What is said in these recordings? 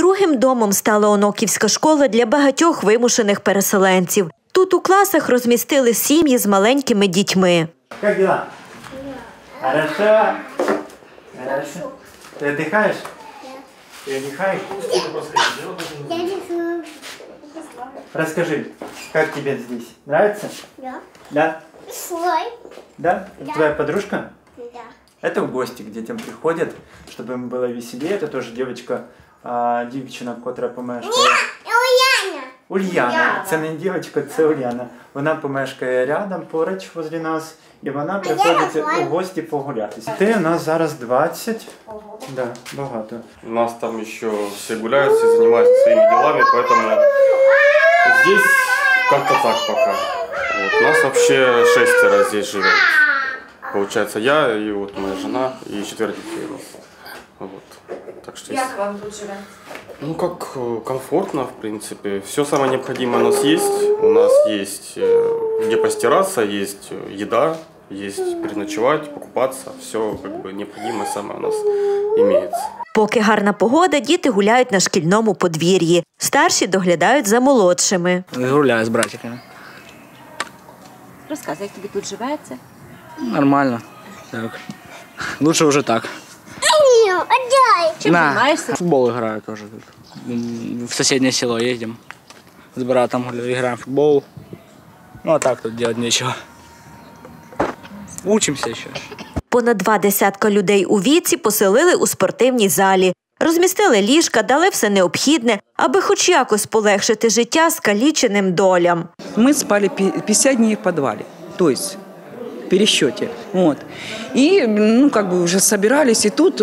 Другим домом стала Оноківська школа для багатьох вимушених переселенців. Тут у класах розмістили сім'ї з маленькими дітьми. Як діла? Хорошо. Хорошо. Ти віддихаєш? Ти віддихаєш? Я не Расскажи, как тебе здесь? Нравится? Да. Да? Свой. Да? Да. Твоя подружка? Да. Это в гости к детям приходят, чтобы им было веселее. Это тоже девочка, дівчина, котра помешкає. Ульяна. Ульяна. Це не дівчинка, це Ульяна. Вона помешкає рядом, поруч возле нас. І вона приходить у гості погулятися. Ти у нас зараз 20. Да, багато. У нас там еще все гуляют, все занимаются своими делами, поэтому здесь как-то так пока. Вот. У нас вообще 6 здесь живет. Получается, я и вот моя жена и 4 детей у нас. Вот. Так что как вам тут живет? Ну как комфортно, в принципе. Все самое необходимое у нас есть. У нас есть где постираться, есть еда, есть переночевать, покупаться. Все как бы необходимое самое у нас имеется. Поки гарна погода, діти гуляють на шкільному подвір'ї. Старші доглядають за молодшими. Гуляю з братиками. Розказуй, як тобі тут живеться? Нормально. Так. Лучше вже так. Чим займаєшся? В футбол граю теж тут. В сусіднє село їздимо. З братом граємо в футбол. Ну а так тут робити нічого. Учимося ще. Понад 20 людей у віці поселили у спортивній залі. Розмістили ліжка, дали все необхідне, аби хоч якось полегшити життя скаліченим долям. Мы спали 50 дней в подвале, то есть в пересчете. Вот. И, уже собирались, и тут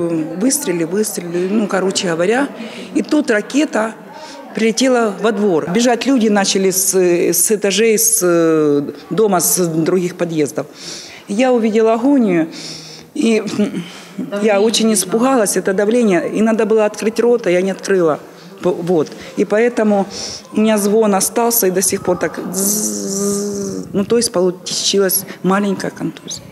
выстрелили, короче говоря, и тут ракета прилетела во двор. Бежать люди начали с этажей, с дома, с других подъездов. Я увидела агонию, и я очень испугалась, это давление, и надо было открыть рот, а я не открыла. Вот. И поэтому у меня звон остался, и до сих пор так, то есть получилась маленькая контузия.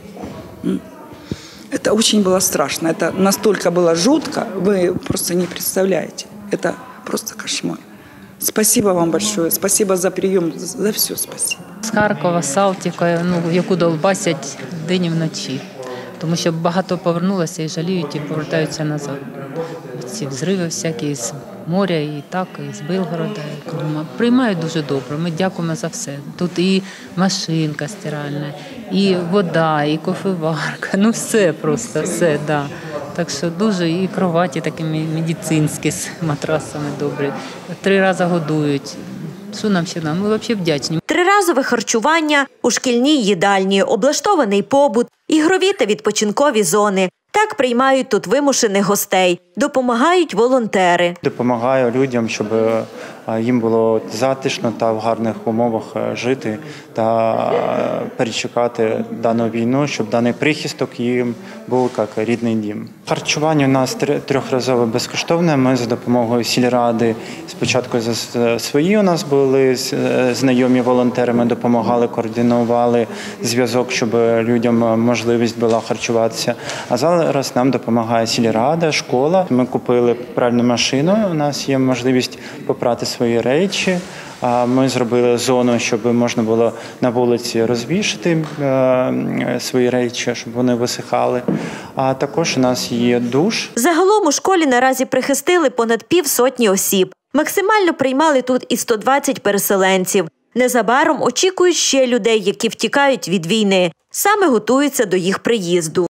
Это очень было страшно, это настолько было жутко, вы просто не представляете. Это просто кошмар. Спасибо вам большое, спасибо за прием, за все спасибо. З Харкова, з Салтівки, в яку долбасять день і вночі. Тому що багато повернулося і жаліють, і повертаються назад. Ці взриви всякі з моря, і так, і з Білгорода. Приймають дуже добре, ми дякуємо за все. Тут і машинка стиральна, і вода, і кофеварка, все просто, все, да. Так що дуже, і кроваті такі медицинські з матрасами добрі. 3 рази годують. Що нам ще нам? Ми взагалі вдячні. Триразове харчування у шкільній їдальні, облаштований побут, ігрові та відпочинкові зони. Так приймають тут вимушених гостей. Допомагають волонтери. Допомагаю людям, щоб їм було затишно та в гарних умовах жити та перечекати дану війну, щоб даний прихисток їм був як рідний дім. Харчування у нас 3-разове безкоштовне. Ми за допомогою сільради спочатку свої у нас були знайомі волонтери, ми допомагали, координували зв'язок, щоб людям можливість була харчуватися. А зараз нам допомагає сільрада, школа. Ми купили пральну машину, у нас є можливість попрати свої речі. Ми зробили зону, щоб можна було на вулиці розвішати свої речі, щоб вони висихали. А також у нас є душ. Загалом у школі наразі прихистили понад 50 осіб. Максимально приймали тут і 120 переселенців. Незабаром очікують ще людей, які втікають від війни. Саме готуються до їх приїзду.